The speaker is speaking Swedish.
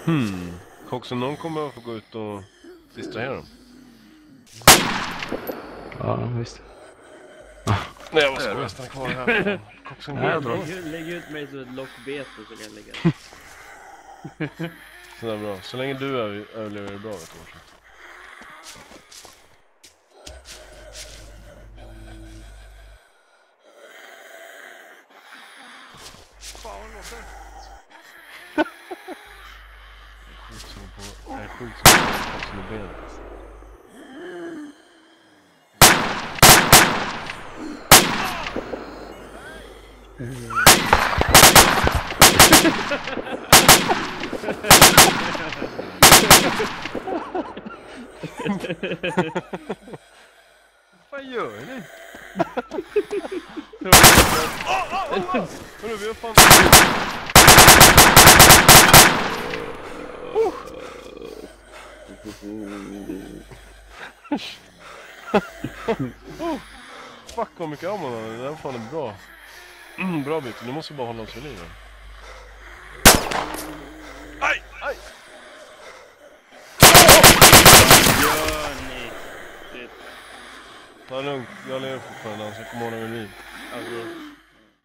Också någon kommer att få gå ut och distrahera dem. Ja, visst. Nej, jag måste stanna kvar här. Lägg ut mig som ett lockbete så kan jag lägga. Sådär bra. Så länge du överlever är bra, vet du. Fan, vad låter. Jag är sjukt som på benet. Vad gör ni? Hörru, vi har fan... Fuck vad mycket ammo då. Det där var fan en bra. Bra byte, nu måste vi bara hålla oss vid liv. Aj! Aj! Gör ni? Ta det lugnt, jag lever fortfarande så jag kommer hålla vid liv. Alltså...